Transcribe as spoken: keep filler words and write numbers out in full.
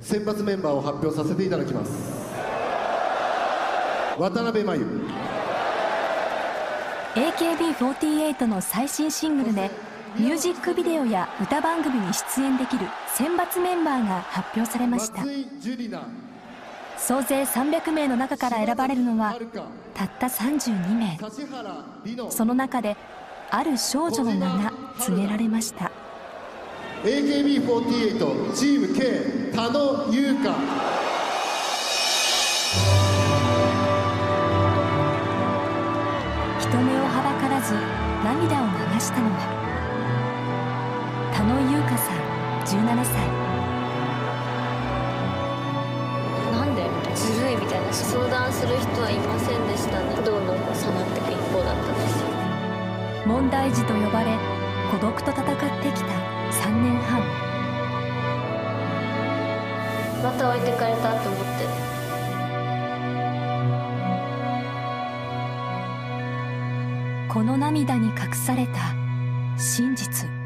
選抜メンバーを発表させていただきます。渡辺真由、 エーケービーフォーティーエイト の最新シングルでミュージックビデオや歌番組に出演できる選抜メンバーが発表されました。総勢さんびゃくめいの中から選ばれるのはたったさんじゅうにめい。その中である少女の名が告げられました。 エーケービーフォーティーエイト チーム K 田野優香。 人目をはばからず涙を流したのは田野優香さんじゅうななさい。 なんでずるいみたいな相談する人はいませんでしたね。どんどん下がっていく一方だったんですよ。 問題児と呼ばれ孤独と戦ってきたさんねんはん。 また置いてかれたと思って。 この涙に隠された真実。